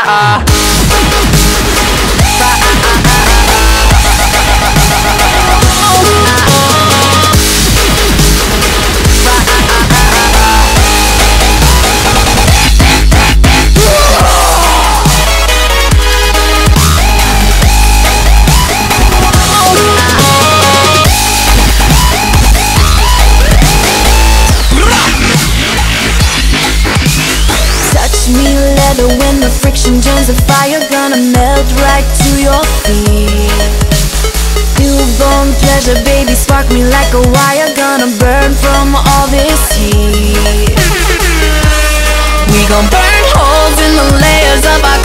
When the friction turns the fire, gonna melt right to your feet. Newborn pleasure, baby, spark me like a wire. Gonna burn from all this heat. We gon' burn holes in the layers of our